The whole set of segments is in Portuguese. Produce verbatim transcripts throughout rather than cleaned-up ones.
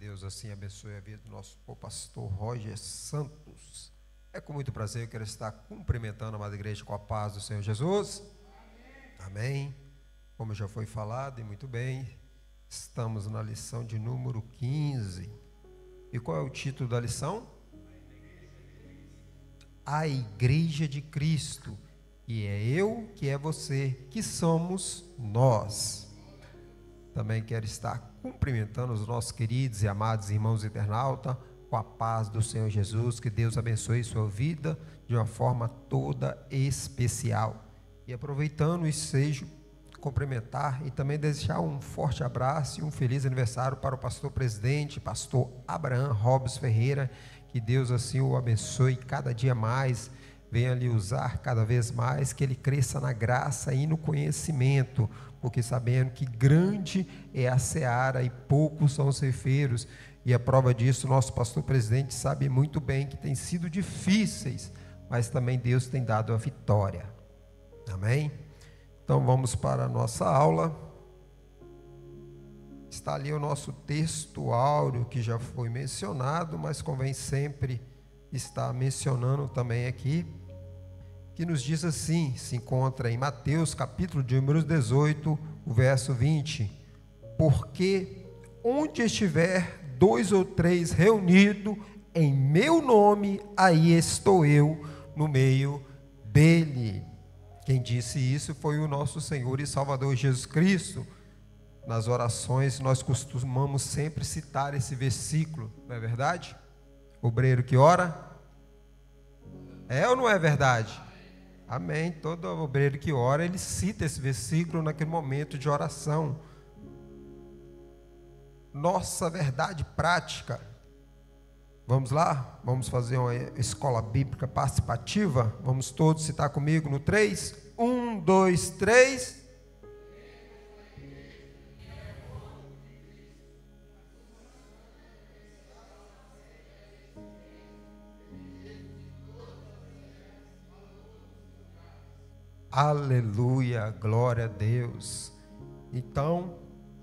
Deus assim abençoe a vida do nosso pastor Roger Santos. É com muito prazer que eu quero estar cumprimentando a amada igreja com a paz do Senhor Jesus. Amém. Amém. Como já foi falado e muito bem, estamos na lição de número quinze. E qual é o título da lição? A Igreja de Cristo. E é eu, que é você, que somos nós. Também quero estar cumprimentando os nossos queridos e amados irmãos internautas com a paz do Senhor Jesus. Que Deus abençoe sua vida de uma forma toda especial. E aproveitando o ensejo, cumprimentar e também desejar um forte abraço e um feliz aniversário para o pastor presidente, pastor Abraham Robes Ferreira. Que Deus assim o abençoe cada dia mais, venha lhe usar cada vez mais, que ele cresça na graça e no conhecimento, porque sabendo que grande é a seara e poucos são os ceifeiros. E a prova disso, nosso pastor presidente sabe muito bem que tem sido difíceis, mas também Deus tem dado a vitória. Amém? Então vamos para a nossa aula. Está ali o nosso texto áureo que já foi mencionado, mas convém sempre estar mencionando também aqui, que nos diz assim, se encontra em Mateus capítulo de número dezoito, o verso vinte: porque onde estiver dois ou três reunidos em meu nome, aí estou eu no meio dele. Quem disse isso foi o nosso Senhor e Salvador Jesus Cristo. Nas orações nós costumamos sempre citar esse versículo, não é verdade? Obreiro que ora, é ou não é verdade? Amém. Todo obreiro que ora, ele cita esse versículo naquele momento de oração. Nossa verdade prática. Vamos lá? Vamos fazer uma escola bíblica participativa? Vamos todos citar comigo no três? Um, dois, três. Aleluia, glória a Deus. Então,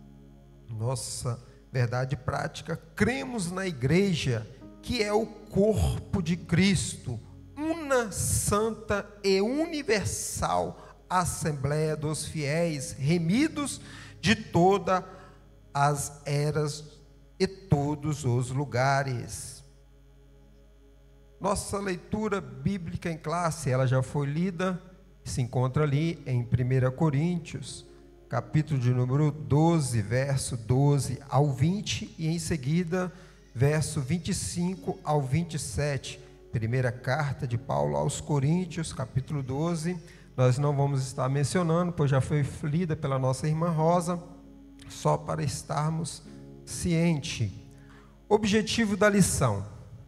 nossa verdade prática, cremos na igreja, que é o corpo de Cristo, una, santa e universal Assembleia dos fiéis, remidos de todas as eras e todos os lugares. Nossa leitura bíblica em classe, ela já foi lida, se encontra ali em primeira Coríntios, capítulo de número doze, verso doze ao vinte, e em seguida, verso vinte e cinco ao vinte e sete. Primeira carta de Paulo aos Coríntios, capítulo doze. Nós não vamos estar mencionando, pois já foi lida pela nossa irmã Rosa, só para estarmos cientes. Objetivo da lição.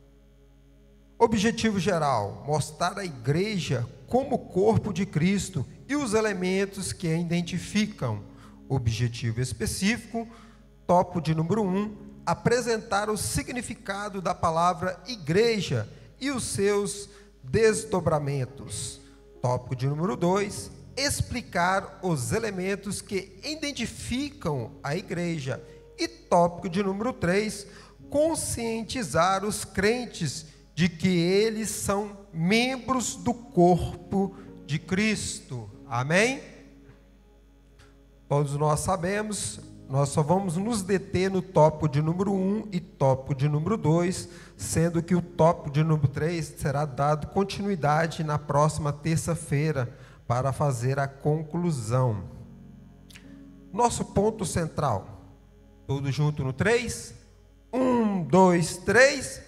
Objetivo geral: mostrar a igreja como corpo de Cristo e os elementos que a identificam. Objetivo específico, tópico de número um, apresentar o significado da palavra igreja e os seus desdobramentos. Tópico de número dois, explicar os elementos que identificam a igreja. E tópico de número três, conscientizar os crentes de que eles são membros do corpo de Cristo. Amém? Todos nós sabemos, nós só vamos nos deter no tópico de número um e tópico de número dois, sendo que o tópico de número três será dado continuidade na próxima terça-feira para fazer a conclusão. Nosso ponto central, todos juntos no três? Um, dois, três.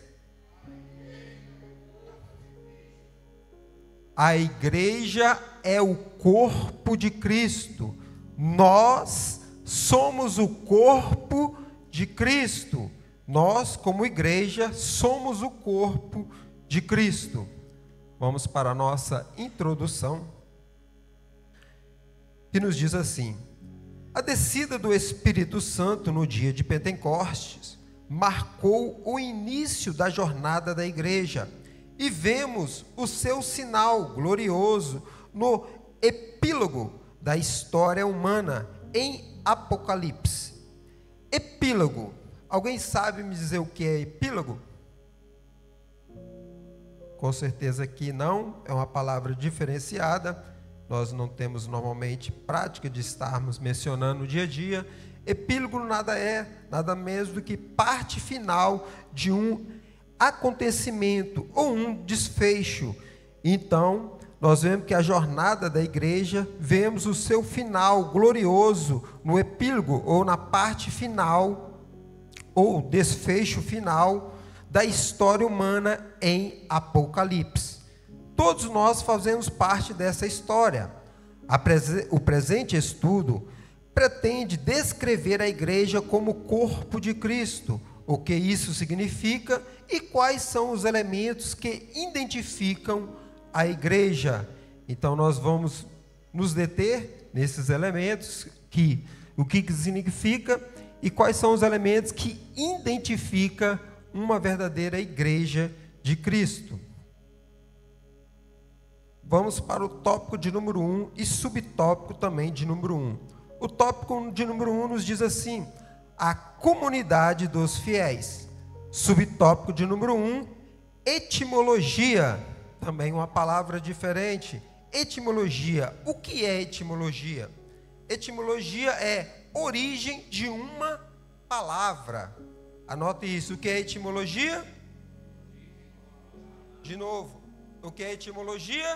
A igreja é o corpo de Cristo. Nós somos o corpo de Cristo. Nós, como igreja, somos o corpo de Cristo. Vamos para a nossa introdução, que nos diz assim: a descida do Espírito Santo no dia de Pentecostes marcou o início da jornada da igreja. E vemos o seu sinal glorioso no epílogo da história humana, em Apocalipse. Epílogo, Alguém sabe me dizer o que é epílogo? Com certeza que não, é uma palavra diferenciada. Nós não temos normalmente prática de estarmos mencionando no dia a dia. Epílogo nada é, nada menos do que parte final de um acontecimento ou um desfecho. Então, nós vemos que a jornada da igreja, vemos o seu final glorioso no epílogo, ou na parte final, ou desfecho final da história humana em Apocalipse. Todos nós fazemos parte dessa história. O presente estudo pretende descrever a igreja como corpo de Cristo, o que isso significa e quais são os elementos que identificam a igreja. Então nós vamos nos deter nesses elementos, que, o que, que significa e quais são os elementos que identificam uma verdadeira igreja de Cristo. Vamos para o tópico de número um e subtópico também de número um. O tópico de número um nos diz assim: a comunidade dos fiéis. Subtópico de número um, etimologia. Também uma palavra diferente. Etimologia. O que é etimologia? Etimologia é origem de uma palavra. Anote isso. O que é etimologia? De novo. O que é etimologia?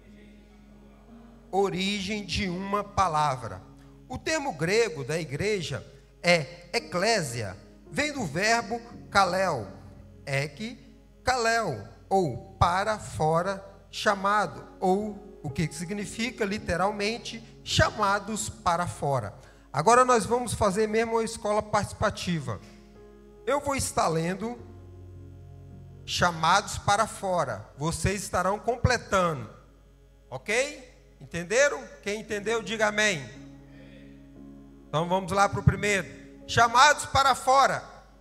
Origem de uma palavra. O termo grego da igreja é eclésia. Vem do verbo kaleo. Ek, kaleo. Ou para, fora, chamado. Ou o que significa literalmente chamados para fora. Agora nós vamos fazer mesmo a escola participativa. Eu vou estar lendo chamados para fora. Vocês estarão completando. Ok? Entenderam? Quem entendeu, diga amém. Então vamos lá para o primeiro. Chamados para fora.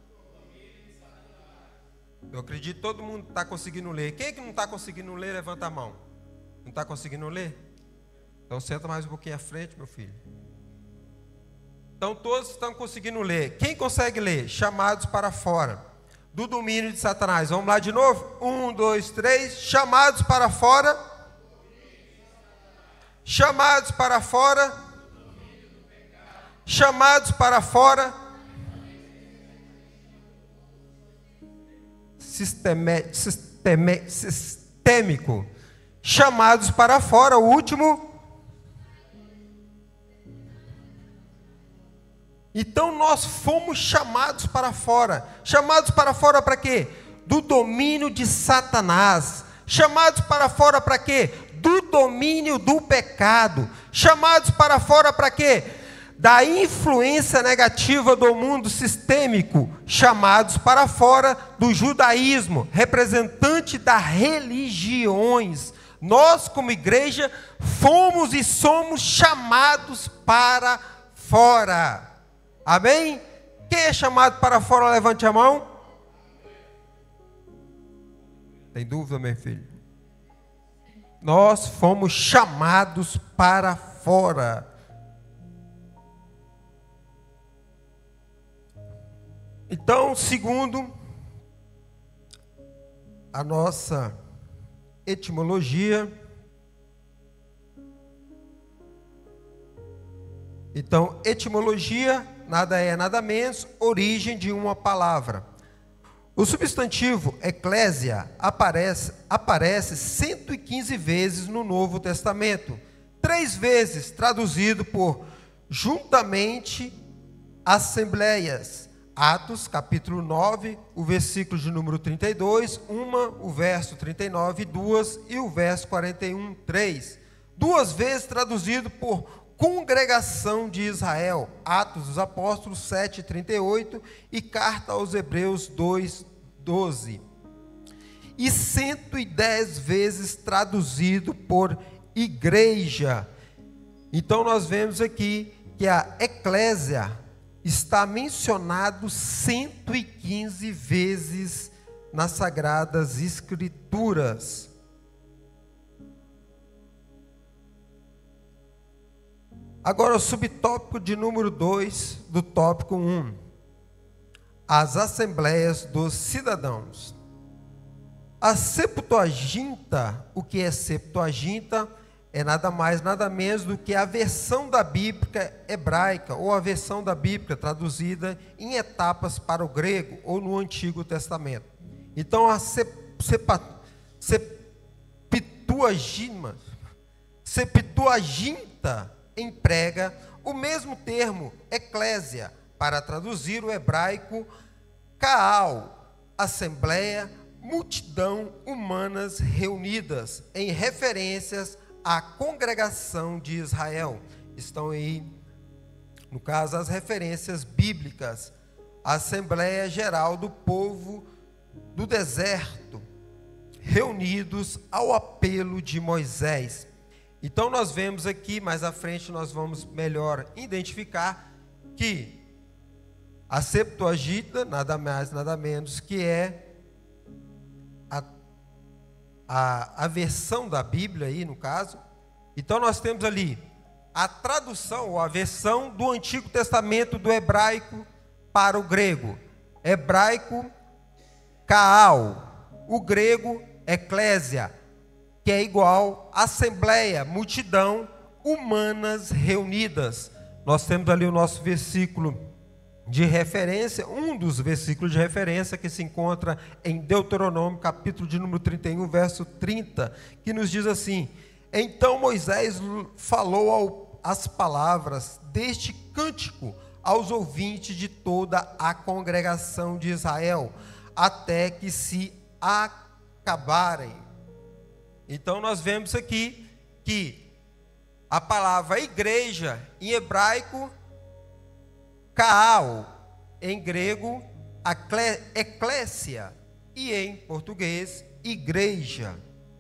Eu acredito que todo mundo está conseguindo ler. Quem é que não está conseguindo ler, levanta a mão. Não está conseguindo ler? Então senta mais um pouquinho à frente, meu filho. Então todos estão conseguindo ler. Quem consegue ler? Chamados para fora do domínio de Satanás. Vamos lá de novo? Um, dois, três. Chamados para fora. Chamados para fora. Chamados para fora. Sisteme, sisteme, sistêmico. Chamados para fora. O último. Então nós fomos chamados para fora. Chamados para fora para quê? Do domínio de Satanás. Chamados para fora para quê? Do domínio do pecado. Chamados para fora para quê? Da influência negativa do mundo sistêmico. Chamados para fora do judaísmo, representante das religiões. Nós, como igreja, fomos e somos chamados para fora. Amém? Quem é chamado para fora, levante a mão. Tem dúvida, meu filho? Nós fomos chamados para fora. Então, segundo a nossa etimologia, então, etimologia nada é, nada menos, origem de uma palavra. O substantivo eclésia aparece, aparece cento e quinze vezes no Novo Testamento. Três vezes traduzido por juntamente assembleias. Atos, capítulo nove, o versículo de número trinta e dois, uma, o verso trinta e nove, duas, e o verso quarenta e um, três. Duas vezes traduzido por congregação de Israel, Atos dos Apóstolos sete, trinta e oito e carta aos Hebreus dois, doze. E cento e dez vezes traduzido por igreja. Então nós vemos aqui que a eclésia está mencionado cento e quinze vezes nas Sagradas Escrituras. Agora o subtópico de número dois do tópico um. as assembleias dos cidadãos. A Septuaginta, o que é Septuaginta? É nada mais, nada menos do que a versão da Bíblia hebraica, ou a versão da Bíblia traduzida em etapas para o grego, ou no Antigo Testamento. Então, a Septuaginta, Septuaginta emprega o mesmo termo, eclésia, para traduzir o hebraico kaal, assembleia, multidão humanas reunidas, em referências à congregação de Israel. Estão aí, no caso, as referências bíblicas. A Assembleia Geral do Povo do Deserto, reunidos ao apelo de Moisés. Então nós vemos aqui, mais à frente nós vamos melhor identificar que a Septuaginta, nada mais, nada menos que é a, a, a versão da Bíblia aí, no caso. Então nós temos ali a tradução, ou a versão do Antigo Testamento do hebraico para o grego. Hebraico, kaal, o grego, eclésia, que é igual assembleia, multidão, humanas reunidas. Nós temos ali o nosso versículo de referência, um dos versículos de referência que se encontra em Deuteronômio, capítulo de número trinta e um, verso trinta, que nos diz assim: então Moisés falou ao, as palavras deste cântico aos ouvintes de toda a congregação de Israel, até que se acabarem. Então nós vemos aqui que a palavra igreja em hebraico, kaal, em grego, eclésia, e em português, igreja.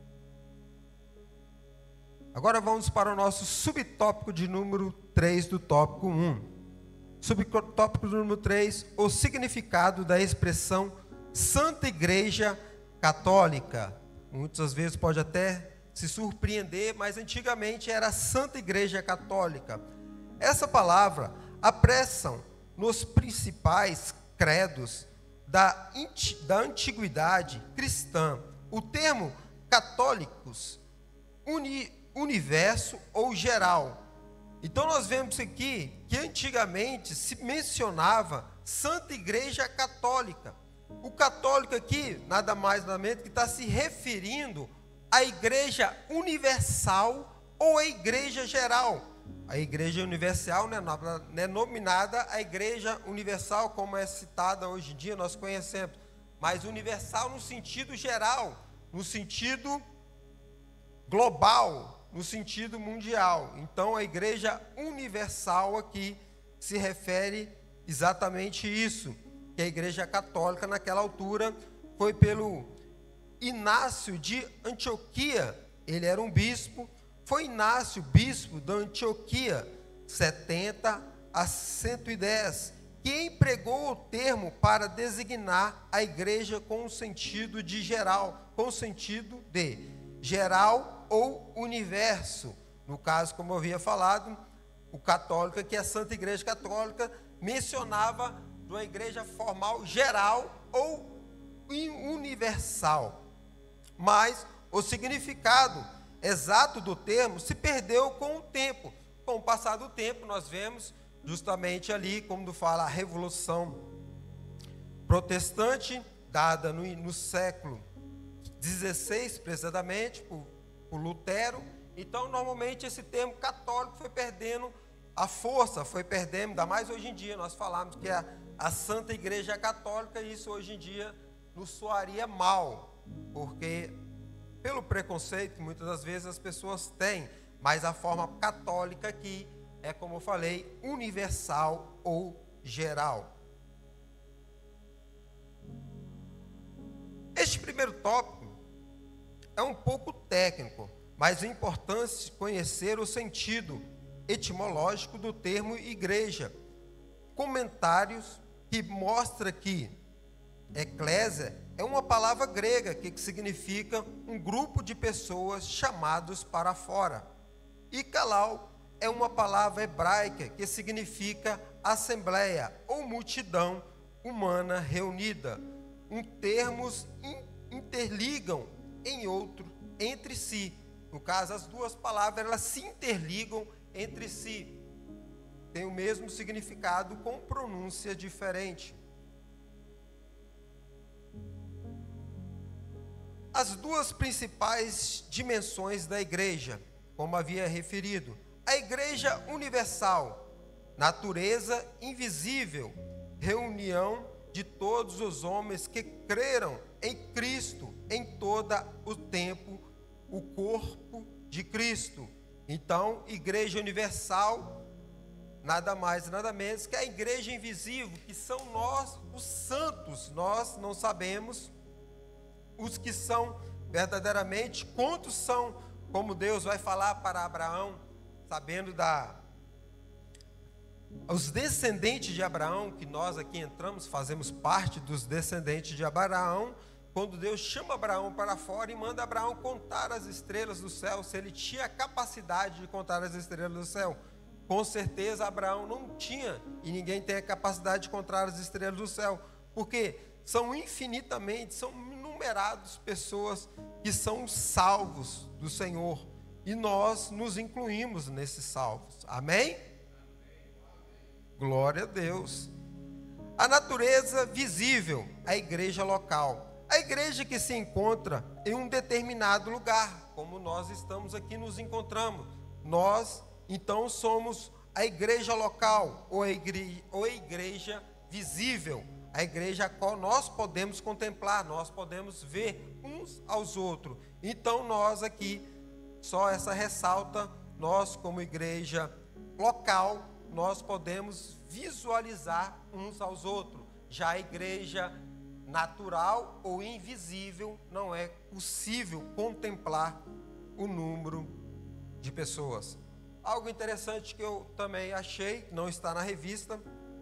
Agora vamos para o nosso subtópico de número três do tópico um. Subtópico número três, o significado da expressão Santa Igreja Católica. Muitas vezes pode até se surpreender, mas antigamente era Santa Igreja Católica. Essa palavra apressam nos principais credos da, da antiguidade cristã. O termo católicos, uni, universo ou geral. Então nós vemos aqui que antigamente se mencionava Santa Igreja Católica. O católico aqui, nada mais nada menos que está se referindo à Igreja Universal ou à Igreja Geral. A Igreja Universal não é nominada a Igreja Universal como é citada hoje em dia, nós conhecemos, mas universal no sentido geral, no sentido global, no sentido mundial. Então a Igreja Universal aqui se refere exatamente isso, que a Igreja Católica naquela altura foi pelo Inácio de Antioquia, ele era um bispo. Foi Inácio, bispo da Antioquia, setenta a cento e dez, que empregou o termo para designar a igreja com o sentido de geral, com o sentido de geral ou universo. No caso, como eu havia falado, o católico, que é a Santa Igreja Católica, mencionava uma igreja formal geral ou universal. Mas o significado exato do termo se perdeu com o tempo. Com o passar do tempo, nós vemos justamente ali, como fala, a Revolução Protestante, dada no, no século dezesseis, precisamente, por, por Lutero. Então, normalmente, esse termo católico foi perdendo a força, foi perdendo, ainda mais hoje em dia. Nós falamos que é a Santa Igreja Católica, e isso hoje em dia nos soaria mal, porque pelo preconceito que muitas das vezes as pessoas têm, mas a forma católica aqui é, como eu falei, universal ou geral. Este primeiro tópico é um pouco técnico, mas é importante conhecer o sentido etimológico do termo igreja. Comentários que mostram que eclésia é uma palavra grega que significa um grupo de pessoas chamados para fora. E kalal é uma palavra hebraica que significa assembleia ou multidão humana reunida. Um termos interligam em outro, entre si. No caso, as duas palavras, elas se interligam entre si. Tem o mesmo significado com pronúncia diferente. As duas principais dimensões da igreja, como havia referido. A igreja universal, natureza invisível, reunião de todos os homens que creram em Cristo em todo o tempo, o corpo de Cristo. Então, igreja universal, nada mais, nada menos que a igreja invisível, que são nós, os santos. Nós não sabemos os que são verdadeiramente, quantos são, como Deus vai falar para Abraão, sabendo da os descendentes de Abraão, que nós aqui entramos, fazemos parte dos descendentes de Abraão. Quando Deus chama Abraão para fora e manda Abraão contar as estrelas do céu, se ele tinha a capacidade de contar as estrelas do céu, com certeza Abraão não tinha, e ninguém tem a capacidade de contar as estrelas do céu, porque são infinitamente, são inumeradas pessoas que são salvos do Senhor, e nós nos incluímos nesses salvos. Amém? Glória a Deus. A natureza visível, a igreja local. A igreja que se encontra em um determinado lugar, como nós estamos aqui nos encontramos. Nós, então, somos a igreja local, ou a igreja, ou a igreja visível, a igreja a qual nós podemos contemplar, nós podemos ver uns aos outros. Então, nós aqui, só essa ressalta, nós como igreja local, nós podemos visualizar uns aos outros. Já a igreja natural ou invisível, não é possível contemplar o número de pessoas. Algo interessante que eu também achei, que não está na revista,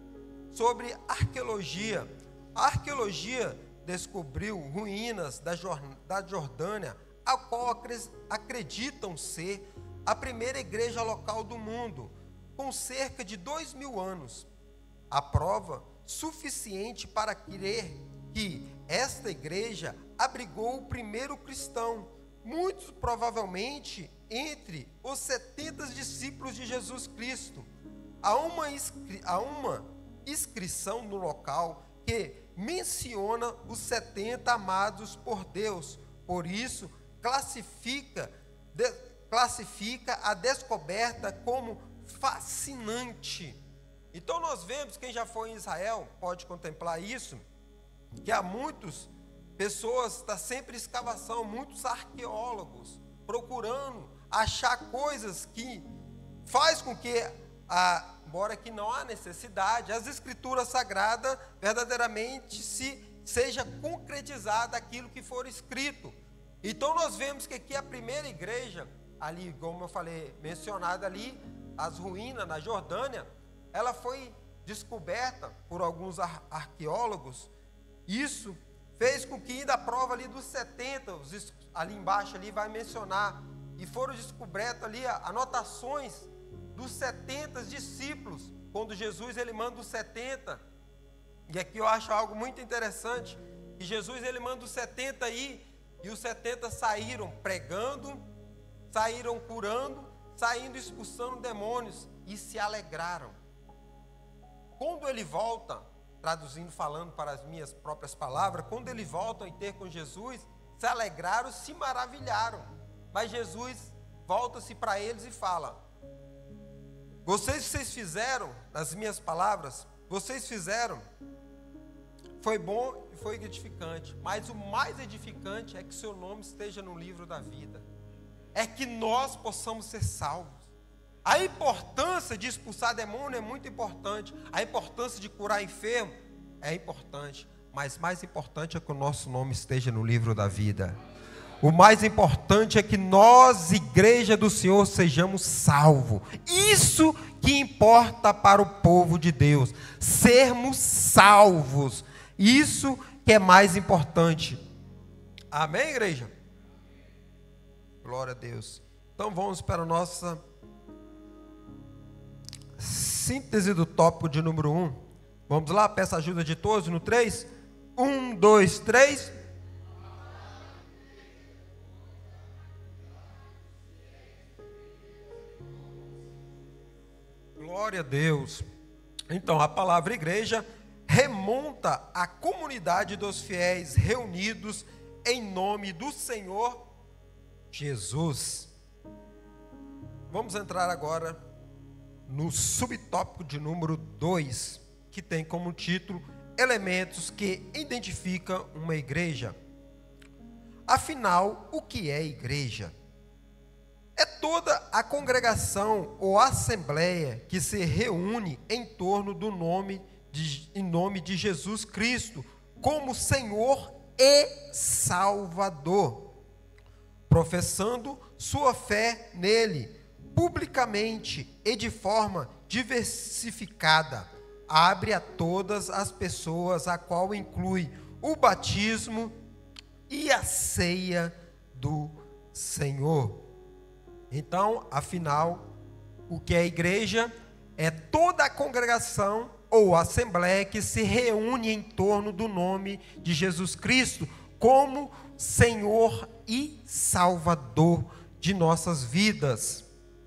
sobre arqueologia. A arqueologia descobriu ruínas da Jordânia, a qual acreditam ser a primeira igreja local do mundo, com cerca de dois mil anos. A prova suficiente para crer que esta igreja abrigou o primeiro cristão, muito provavelmente entre os setenta discípulos de Jesus Cristo. Há uma, inscri- há uma inscrição no local que menciona os setenta amados por Deus, por isso classifica, de, classifica a descoberta como fascinante. Então nós vemos, quem já foi em Israel pode contemplar isso, que há muitas pessoas, está sempre em escavação, muitos arqueólogos procurando achar coisas que faz com que, a, embora que não há necessidade, as escrituras sagradas verdadeiramente se seja concretizada aquilo que for escrito. Então nós vemos que aqui a primeira igreja, ali, como eu falei, mencionada ali, as ruínas na Jordânia, ela foi descoberta por alguns ar- arqueólogos. Isso fez com que, ainda a prova ali dos setenta, os, ali embaixo ali vai mencionar, e foram descobertas ali anotações dos setenta discípulos, quando Jesus ele manda os setenta, e aqui eu acho algo muito interessante, que Jesus ele manda os setenta aí, e os setenta saíram pregando, saíram curando, saindo expulsando demônios, e se alegraram. Quando ele volta, traduzindo, falando para as minhas próprias palavras, quando ele volta a ter com Jesus, se alegraram, se maravilharam. Mas Jesus volta-se para eles e fala: vocês, vocês fizeram, nas minhas palavras, vocês fizeram, foi bom e foi edificante, mas o mais edificante é que seu nome esteja no livro da vida, é que nós possamos ser salvos. A importância de expulsar demônio é muito importante, a importância de curar enfermo é importante, mas mais importante é que o nosso nome esteja no livro da vida. O mais importante é que nós, igreja do Senhor, sejamos salvos. Isso que importa para o povo de Deus, sermos salvos. Isso que é mais importante. Amém, igreja? Glória a Deus. Então vamos para a nossa síntese do tópico de número um. Vamos lá, peço a ajuda de todos no três. Um, dois, três. Glória a Deus. Então, a palavra igreja remonta à comunidade dos fiéis reunidos em nome do Senhor Jesus. Vamos entrar agora no subtópico de número dois, que tem como título Elementos que identificam uma igreja. Afinal, o que é igreja? É toda a congregação ou assembleia que se reúne em torno do nome de, em nome de Jesus Cristo como Senhor e Salvador, professando sua fé nele publicamente e de forma diversificada, abre a todas as pessoas, a qual inclui o batismo e a ceia do Senhor. Então, afinal, o que é a igreja? É toda a congregação ou assembleia que se reúne em torno do nome de Jesus Cristo como Senhor e Salvador de nossas vidas.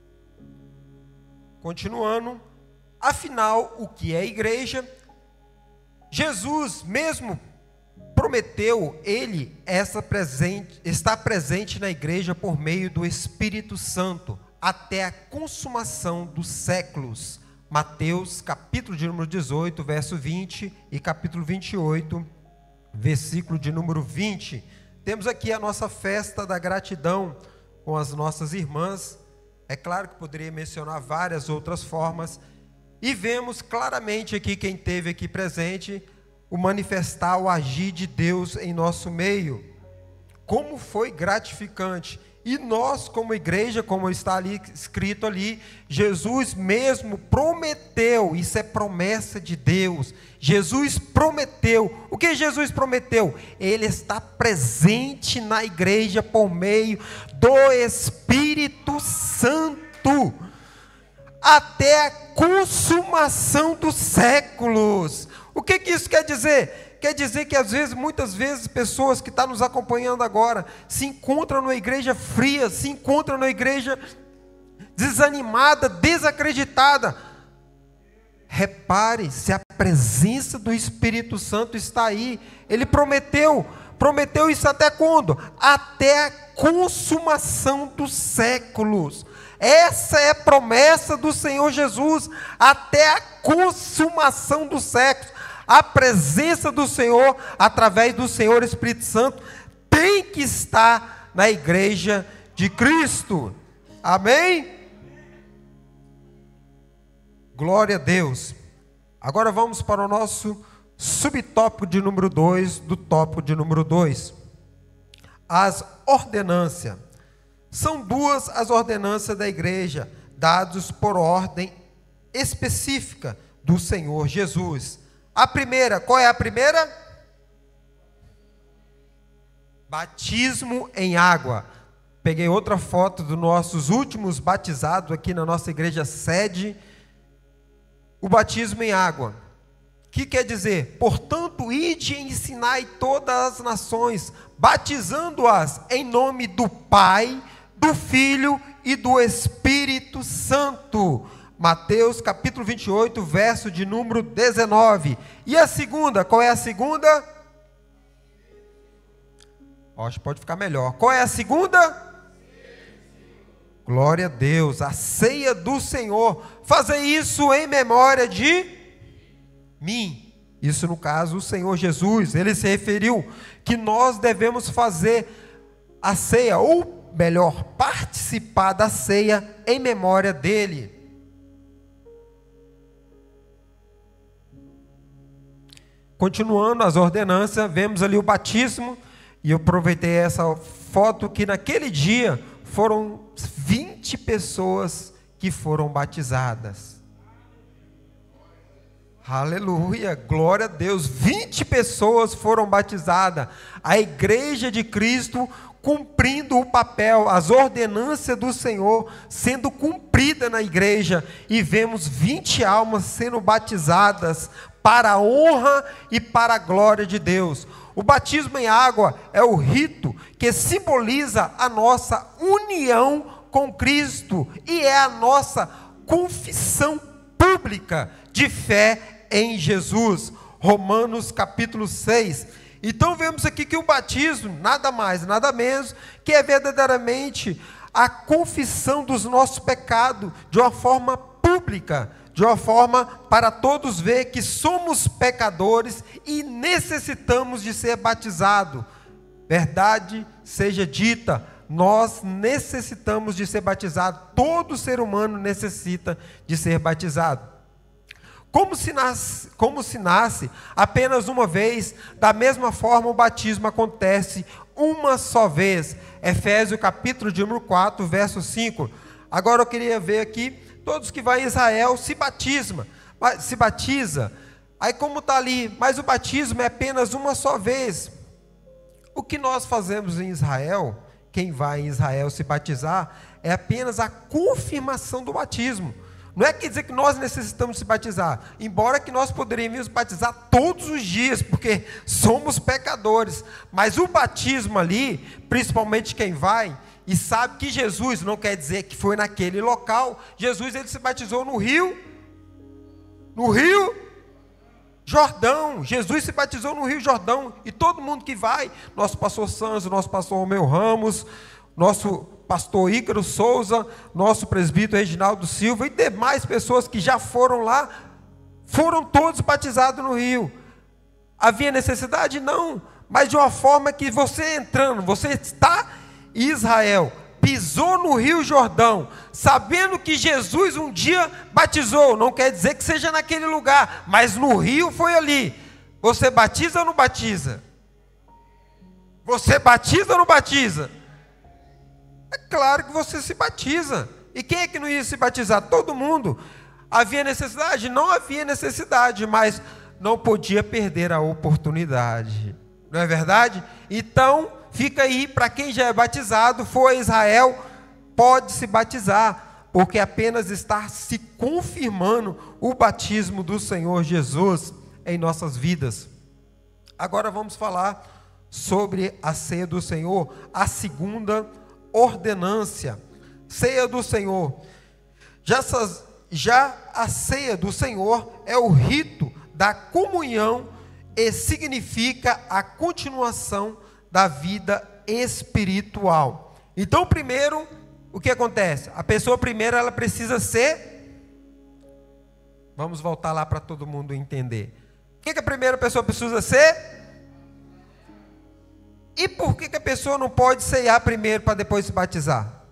Continuando, afinal, o que é a igreja? Jesus mesmo prometeu, ele essa presente, está presente na igreja por meio do Espírito Santo até a consumação dos séculos. Mateus, capítulo de número dezoito, verso vinte, e capítulo vinte e oito, versículo de número vinte. Temos aqui a nossa festa da gratidão com as nossas irmãs. É claro que poderia mencionar várias outras formas. E vemos claramente aqui, quem esteve aqui presente, o manifestar, o agir de Deus em nosso meio. Como foi gratificante. E nós, como igreja, como está ali escrito ali, Jesus mesmo prometeu, isso é promessa de Deus. Jesus prometeu. O que Jesus prometeu? Ele está presente na igreja por meio do Espírito Santo até a consumação dos séculos. O que que isso quer dizer? Quer dizer que às vezes, muitas vezes, pessoas que estão nos acompanhando agora, se encontram numa igreja fria, se encontram numa igreja desanimada, desacreditada. Repare, se a presença do Espírito Santo está aí, ele prometeu, prometeu isso até quando? Até a consumação dos séculos. Essa é a promessa do Senhor Jesus, até a consumação dos séculos. A presença do Senhor, através do Senhor Espírito Santo, tem que estar na igreja de Cristo. Amém? Glória a Deus. Agora vamos para o nosso subtópico de número dois, do tópico de número dois. As ordenâncias. São duas as ordenâncias da igreja, dadas por ordem específica do Senhor Jesus. A primeira, qual é a primeira? Batismo em água. Peguei outra foto dos nossos últimos batizados aqui na nossa igreja sede. O batismo em água. O que quer dizer? Portanto, ide e ensinai todas as nações, batizando-as em nome do Pai, do Filho e do Espírito Santo. Mateus capítulo vinte e oito, verso de número dezenove. E a segunda, qual é a segunda? Acho que pode ficar melhor. Qual é a segunda? Glória a Deus, a ceia do Senhor. Fazer isso em memória de mim. Isso no caso o Senhor Jesus. Ele se referiu que nós devemos fazer a ceia, ou melhor, participar da ceia em memória dele. Continuando as ordenanças, vemos ali o batismo, e eu aproveitei essa foto que naquele dia foram vinte pessoas que foram batizadas. Aleluia, glória a Deus, vinte pessoas foram batizadas. A igreja de Cristo cumprindo o papel, as ordenâncias do Senhor sendo cumprida na igreja, e vemos vinte almas sendo batizadas, para a honra e para a glória de Deus. O batismo em água é o rito que simboliza a nossa união com Cristo e é a nossa confissão pública de fé em Jesus. Romanos capítulo seis. Então vemos aqui que o batismo, nada mais, nada menos, que é verdadeiramente a confissão dos nossos pecados de uma forma pública, de uma forma para todos ver que somos pecadores e necessitamos de ser batizados. Verdade seja dita, nós necessitamos de ser batizados, todo ser humano necessita de ser batizado. Como se, nasce, como se nasce apenas uma vez, da mesma forma o batismo acontece uma só vez. Efésios capítulo de número quatro, verso cinco. Agora eu queria ver aqui, todos que vão a Israel se batisma, se batiza. Aí como está ali, mas o batismo é apenas uma só vez. O que nós fazemos em Israel, quem vai em Israel se batizar, é apenas a confirmação do batismo. Não é quer dizer que nós necessitamos se batizar, embora que nós poderíamos batizar todos os dias, porque somos pecadores, mas o batismo ali, principalmente quem vai, e sabe que Jesus, não quer dizer que foi naquele local, Jesus ele se batizou no rio, no rio Jordão, Jesus se batizou no rio Jordão, e todo mundo que vai, nosso pastor Santos, nosso pastor Romeu Ramos, nosso pastor Ícaro Souza, nosso presbítero Reginaldo Silva e demais pessoas que já foram lá, foram todos batizados no rio. Havia necessidade? Não, mas de uma forma que você entrando, você está em Israel, pisou no rio Jordão, sabendo que Jesus um dia batizou, não quer dizer que seja naquele lugar, mas no rio foi ali. Você batiza ou não batiza? Você batiza ou não batiza? É claro que você se batiza. E quem é que não ia se batizar? Todo mundo. Havia necessidade? Não havia necessidade, mas não podia perder a oportunidade. Não é verdade? Então, fica aí, para quem já é batizado, for a Israel, pode se batizar, porque apenas está se confirmando o batismo do Senhor Jesus em nossas vidas. Agora vamos falar sobre a ceia do Senhor, a segunda ordenância, ceia do Senhor. Já, já a ceia do Senhor é o rito da comunhão e significa a continuação da vida espiritual. Então, primeiro, o que acontece? A pessoa primeiro ela precisa ser, vamos voltar lá para todo mundo entender. O que, que a primeira pessoa precisa ser? E por que, que a pessoa não pode ceiar primeiro para depois se batizar?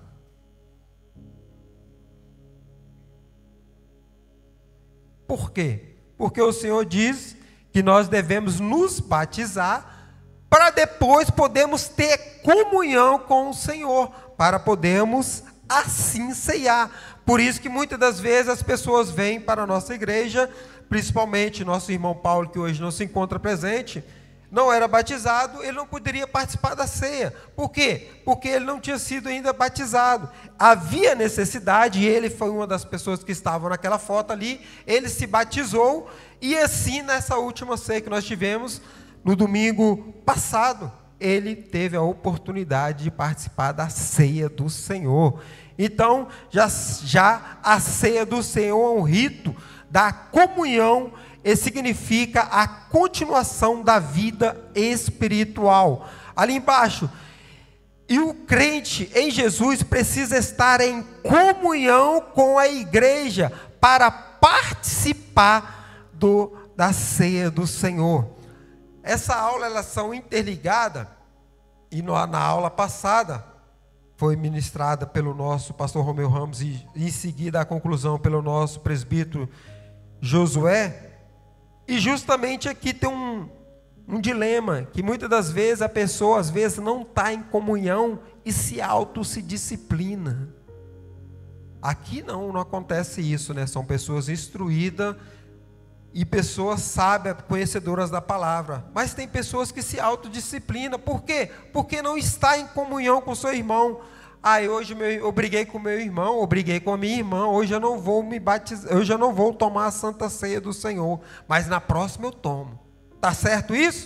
Por quê? Porque o Senhor diz que nós devemos nos batizar para depois podermos ter comunhão com o Senhor, para podermos assim ceiar. Por isso que muitas das vezes as pessoas vêm para a nossa igreja, principalmente nosso irmão Paulo, que hoje não se encontra presente, não era batizado, ele não poderia participar da ceia. Por quê? Porque ele não tinha sido ainda batizado. Havia necessidade, e ele foi uma das pessoas que estavam naquela foto ali, ele se batizou, e assim nessa última ceia que nós tivemos, no domingo passado, ele teve a oportunidade de participar da ceia do Senhor. Então, já, já a ceia do Senhor é um rito da comunhão, e significa a continuação da vida espiritual. Ali embaixo, e o crente em Jesus precisa estar em comunhão com a igreja para participar do, da ceia do Senhor. Essa aula, elas são interligadas, e no, na aula passada foi ministrada pelo nosso pastor Romeu Ramos e em seguida a conclusão pelo nosso presbítero Josué. E justamente aqui tem um, um dilema, que muitas das vezes a pessoa às vezes não está em comunhão e se auto se disciplina. Aqui não, não acontece isso, né? São pessoas instruídas e pessoas sábias, conhecedoras da palavra. Mas tem pessoas que se autodisciplinam. Por quê? Porque não está em comunhão com seu irmão. Ah, hoje meu, eu briguei com meu irmão, eu briguei com a minha irmã, hoje eu não vou me batizar, hoje eu não vou tomar a Santa Ceia do Senhor, mas na próxima eu tomo. Tá certo isso?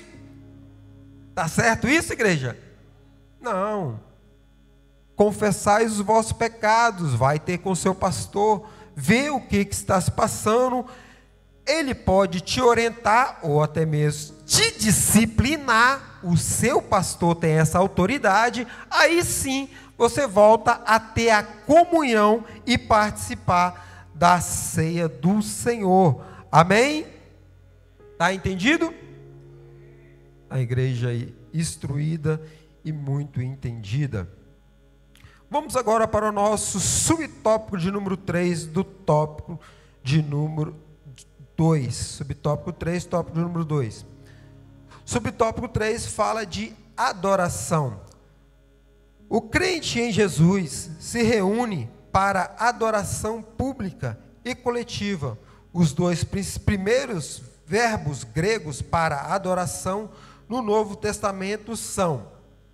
Tá certo isso, igreja? Não. Confessais os vossos pecados, vai ter com o seu pastor, vê o que, que está se passando, ele pode te orientar ou até mesmo te disciplinar, o seu pastor tem essa autoridade, aí sim você volta a ter a comunhão e participar da ceia do Senhor. Amém? Está entendido? A igreja aí instruída e muito entendida. Vamos agora para o nosso subtópico de número três do tópico de número dois. Subtópico três, tópico de número dois. Subtópico três fala de adoração. O crente em Jesus se reúne para adoração pública e coletiva. Os dois primeiros verbos gregos para adoração no Novo Testamento são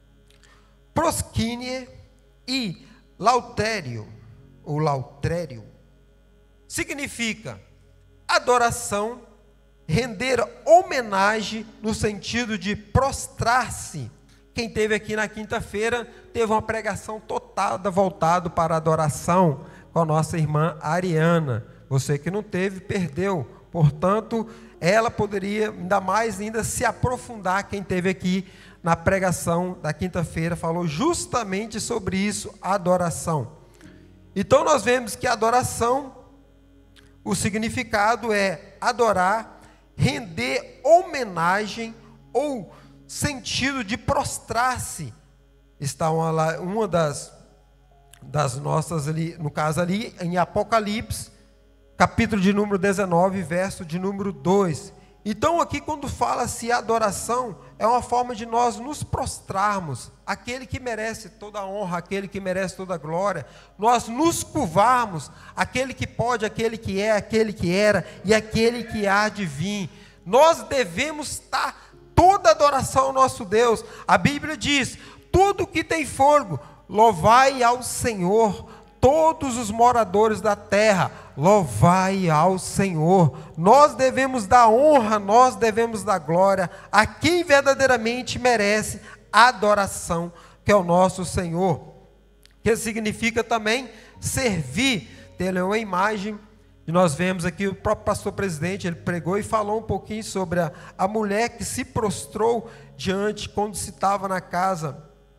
proskyne e lautério, ou lautrério. Significa adoração, render homenagem no sentido de prostrar-se. Quem teve aqui na quinta-feira teve uma pregação total voltada para a adoração com a nossa irmã Ariana. Você que não teve, perdeu. Portanto, ela poderia ainda mais ainda se aprofundar. Quem teve aqui na pregação da quinta-feira falou justamente sobre isso, adoração. Então nós vemos que adoração, o significado é adorar, render homenagem ou sentido de prostrar-se. Está uma, uma das, das nossas ali, no caso ali em Apocalipse, capítulo de número dezenove, verso de número dois. Então aqui quando fala-se adoração, é uma forma de nós nos prostrarmos, aquele que merece toda a honra, aquele que merece toda a glória, nós nos curvarmos, aquele que pode, aquele que é, aquele que era e aquele que há de vir. Nós devemos estar toda adoração ao nosso Deus. A Bíblia diz, tudo que tem fôlego, louvai ao Senhor. Todos os moradores da terra, louvai ao Senhor. Nós devemos dar honra, nós devemos dar glória a quem verdadeiramente merece adoração, que é o nosso Senhor. Que significa também servir. Tem uma imagem, e nós vemos aqui o próprio pastor presidente, ele pregou e falou um pouquinho sobre a, a mulher que se prostrou diante, quando se estava na casa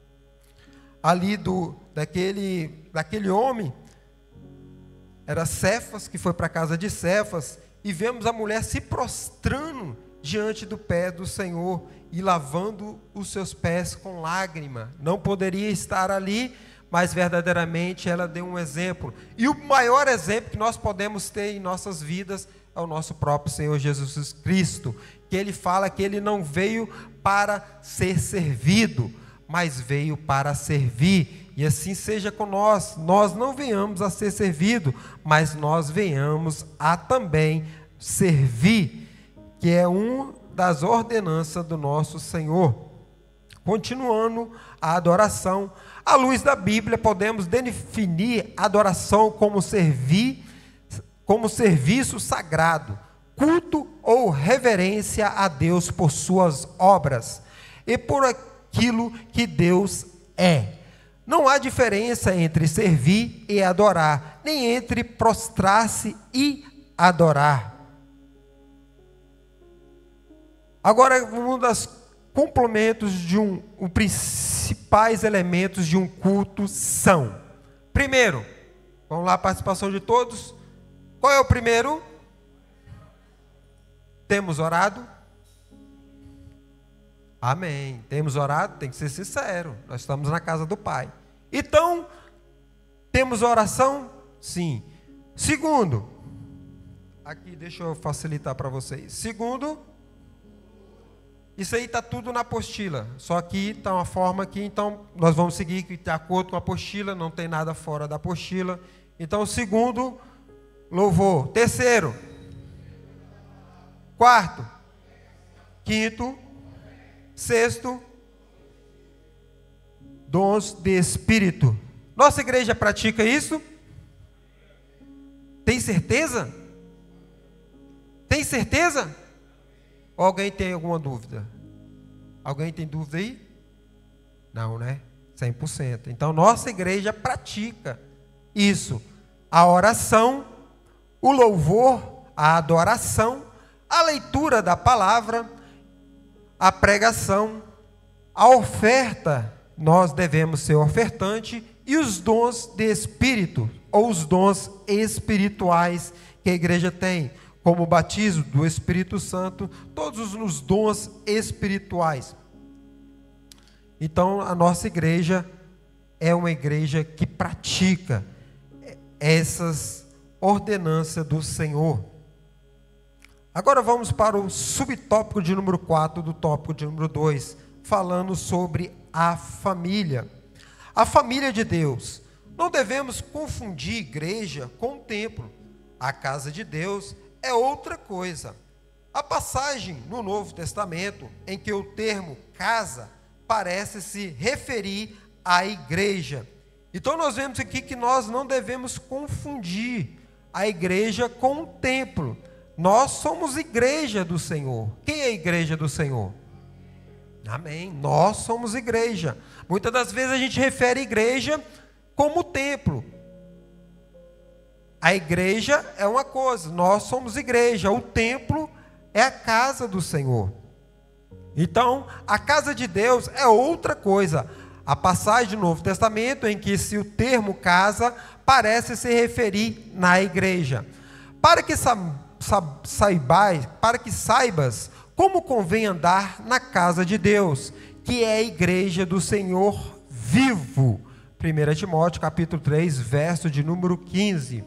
ali do, daquele, daquele homem, era Cefas, que foi para a casa de Cefas, e vemos a mulher se prostrando diante do pé do Senhor, e lavando os seus pés com lágrima. Não poderia estar ali, mas verdadeiramente ela deu um exemplo, e o maior exemplo que nós podemos ter em nossas vidas, é o nosso próprio Senhor Jesus Cristo, que ele fala que ele não veio para ser servido, mas veio para servir, e assim seja com nós, nós não venhamos a ser servido, mas nós venhamos a também servir, que é uma das ordenanças do nosso Senhor. Continuando a adoração, à luz da Bíblia, podemos definir adoração como servir, como serviço sagrado, culto ou reverência a Deus por suas obras, e por aquilo que Deus é. Não há diferença entre servir e adorar, nem entre prostrar-se e adorar. Agora, um dos complementos de um, os principais elementos de um culto são: primeiro, vamos lá, a participação de todos. Qual é o primeiro? Temos orado? Amém. Temos orado? Tem que ser sincero. Nós estamos na casa do Pai. Então, temos oração? Sim. Segundo, aqui deixa eu facilitar para vocês. Segundo, isso aí está tudo na apostila. Só que está uma forma aqui, então nós vamos seguir de acordo com a apostila, não tem nada fora da apostila. Então, segundo, louvor. Terceiro. Quarto. Quinto. Sexto, dons de Espírito. Nossa igreja pratica isso? Tem certeza? Tem certeza? Ou alguém tem alguma dúvida? Alguém tem dúvida aí? Não, né? cem por cento. Então, nossa igreja pratica isso. A oração, o louvor, a adoração, a leitura da palavra, a pregação, a oferta, nós devemos ser ofertante, e os dons de espírito, ou os dons espirituais que a igreja tem, como o batismo do Espírito Santo, todos os dons espirituais. Então, a nossa igreja é uma igreja que pratica essas ordenanças do Senhor. Agora vamos para o subtópico de número quatro do tópico de número dois, falando sobre a família. A família de Deus. Não devemos confundir igreja com templo. A casa de Deus é outra coisa. A passagem no Novo Testamento em que o termo casa parece se referir à igreja. Então nós vemos aqui que nós não devemos confundir a igreja com o templo. Nós somos igreja do Senhor. Quem é a igreja do Senhor? Amém. Nós somos igreja. Muitas das vezes a gente refere a igreja como templo. A igreja é uma coisa, nós somos igreja. O templo é a casa do Senhor. Então, a casa de Deus é outra coisa. A passagem do Novo Testamento em que se o termo casa parece se referir na igreja. Para que sa sa saibais, para que saibas como convém andar na casa de Deus, que é a igreja do Senhor vivo. primeira Timóteo, capítulo três, verso de número quinze.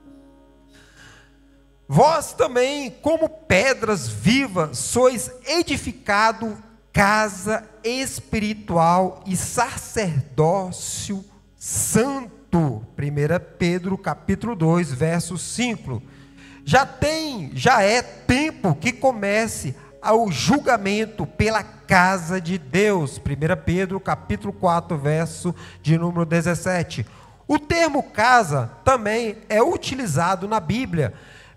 Vós também, como pedras vivas, sois edificado casa espiritual e sacerdócio santo. primeira Pedro, capítulo dois, verso cinco. Já tem, já é tempo que comece ao julgamento pela casa de Deus. primeira Pedro, capítulo quatro, verso de número dezessete. O termo casa também é utilizado na Bíblia,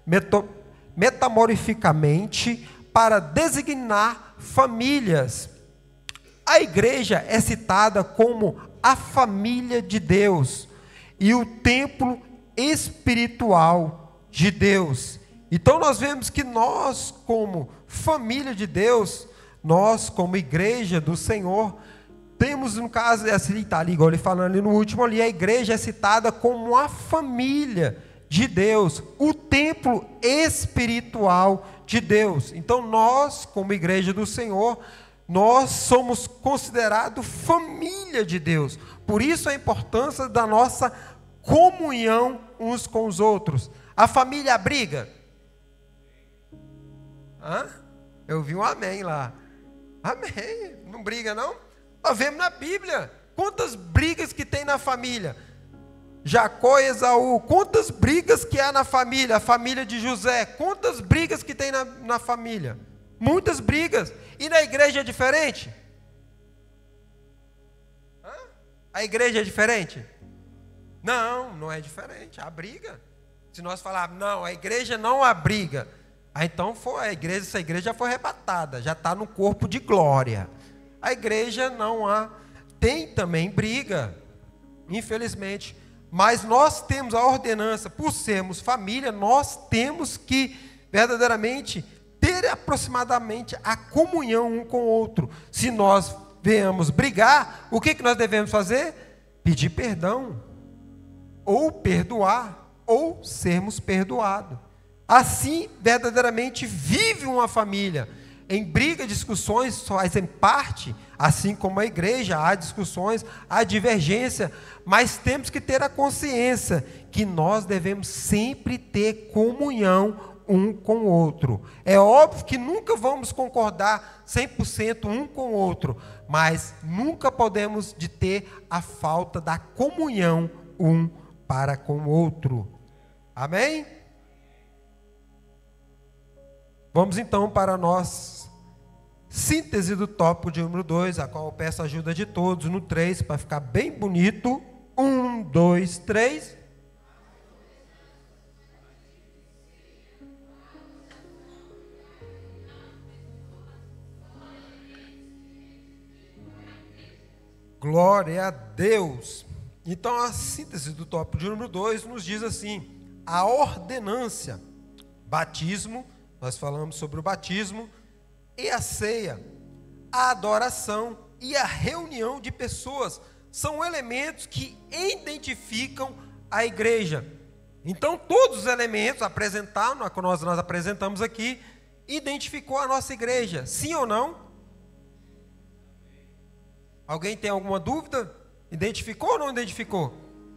metamorficamente, para designar famílias. A igreja é citada como a família de Deus e o templo espiritual de Deus. Então nós vemos que nós, como família de Deus, nós como igreja do Senhor, temos, no caso, assim, está ali, igual ele falando ali no último ali, a igreja é citada como a família de Deus, o templo espiritual de Deus. Então nós, como igreja do Senhor, nós somos considerados família de Deus. Por isso a importância da nossa comunhão uns com os outros. A família briga? Hã? Eu vi um amém lá. Amém. Não briga não? Nós vemos na Bíblia quantas brigas que tem na família. Jacó e Esaú, quantas brigas que há na família, a família de José, quantas brigas que tem na, na família, muitas brigas, e na igreja é diferente? Hã? A igreja é diferente? Não, não é diferente, há briga. Se nós falarmos, não, a igreja não há briga, aí então foi, a igreja, essa igreja já foi arrebatada, já está no corpo de glória. A igreja não há, tem também briga, infelizmente. Mas nós temos a ordenança, por sermos família, nós temos que verdadeiramente ter aproximadamente a comunhão um com o outro. Se nós viemos brigar, o que, que nós devemos fazer? Pedir perdão, ou perdoar, ou sermos perdoados. Assim, verdadeiramente vive uma família. Em briga, discussões fazem parte, assim como a igreja, há discussões, há divergência, mas temos que ter a consciência que nós devemos sempre ter comunhão um com o outro. É óbvio que nunca vamos concordar cem por cento um com o outro, mas nunca podemos de ter a falta da comunhão um para com o outro. Amém? Vamos então para nós síntese do tópico de número dois, a qual eu peço a ajuda de todos, no três, para ficar bem bonito. Um, dois, três. Glória a Deus. Então a síntese do tópico de número dois nos diz assim: a ordenância, batismo, nós falamos sobre o batismo, e a ceia, a adoração e a reunião de pessoas são elementos que identificam a igreja. Então todos os elementos apresentados, que nós, nós apresentamos aqui, identificou a nossa igreja, sim ou não? Alguém tem alguma dúvida? Identificou ou não identificou?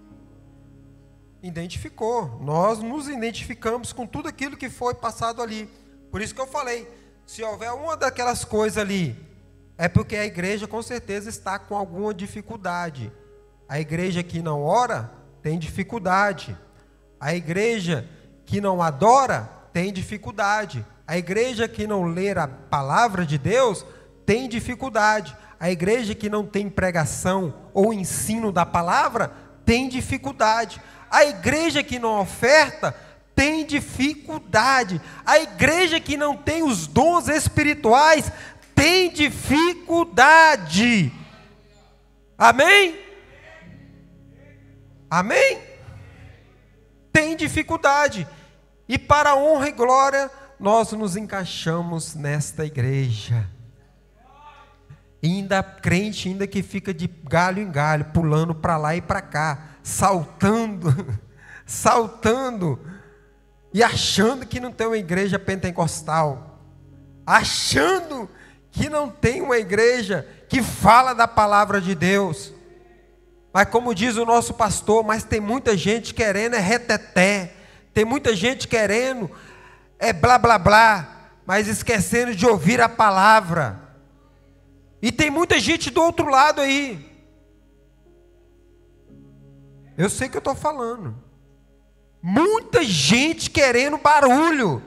Identificou. Nós nos identificamos com tudo aquilo que foi passado ali. Por isso que eu falei, se houver uma daquelas coisas ali, é porque a igreja com certeza está com alguma dificuldade. A igreja que não ora tem dificuldade. A igreja que não adora tem dificuldade. A igreja que não lê a palavra de Deus tem dificuldade. A igreja que não tem pregação ou ensino da palavra tem dificuldade. A igreja que não oferta tem dificuldade. A igreja que não tem os dons espirituais tem dificuldade. Amém? Amém? Tem dificuldade. E para a honra e glória, nós nos encaixamos nesta igreja. Ainda crente, ainda que fica de galho em galho, pulando para lá e para cá, saltando, saltando, e achando que não tem uma igreja pentecostal, achando que não tem uma igreja que fala da palavra de Deus. Mas como diz o nosso pastor, mas tem muita gente querendo é reteté, tem muita gente querendo é blá blá blá, mas esquecendo de ouvir a palavra. E tem muita gente do outro lado aí. Eu sei o que eu estou falando. Muita gente querendo barulho.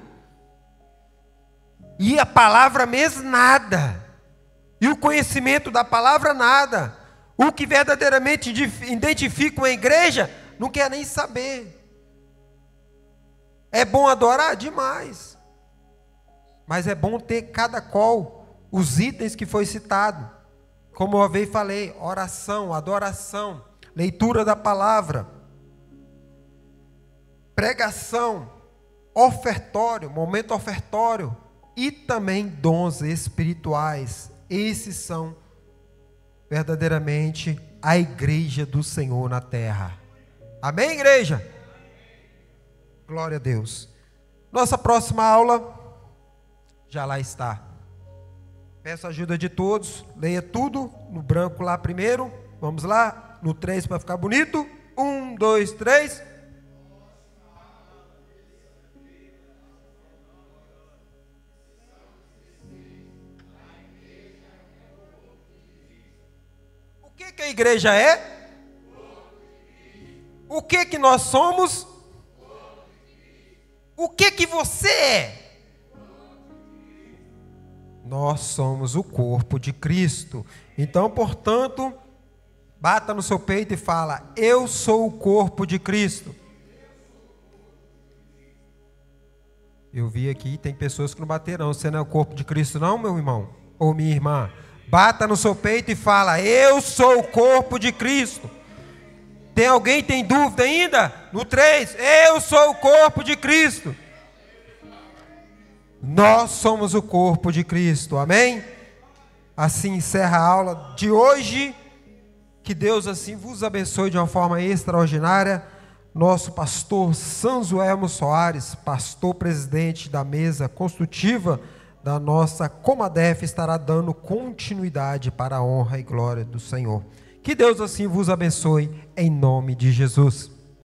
E a palavra mesmo nada. E o conhecimento da palavra nada. O que verdadeiramente identifica uma igreja, não quer nem saber. É bom adorar? Demais. Mas é bom ter cada qual os itens que foi citado, como eu havia falei, oração, adoração, leitura da palavra, pregação, ofertório, momento ofertório, e também dons espirituais. Esses são verdadeiramente a igreja do Senhor na terra. Amém, igreja? Glória a Deus. Nossa próxima aula já lá está. Peço a ajuda de todos, leia tudo no branco lá primeiro, vamos lá, no três para ficar bonito, um, dois, três. O que que a igreja é? O que que nós somos? O que que você é? Nós somos o corpo de Cristo. Então, portanto, bata no seu peito e fala: eu sou o corpo de Cristo. Eu vi aqui, tem pessoas que não bateram. Você não é o corpo de Cristo não, meu irmão? Ou minha irmã? Bata no seu peito e fala: eu sou o corpo de Cristo. Tem alguém que tem dúvida ainda? No três, eu sou o corpo de Cristo. Nós somos o corpo de Cristo, amém? Assim encerra a aula de hoje. Que Deus assim vos abençoe de uma forma extraordinária. Nosso pastor Sanzuelmo Soares, pastor presidente da mesa consultiva da nossa Comadef, estará dando continuidade para a honra e glória do Senhor. Que Deus assim vos abençoe em nome de Jesus.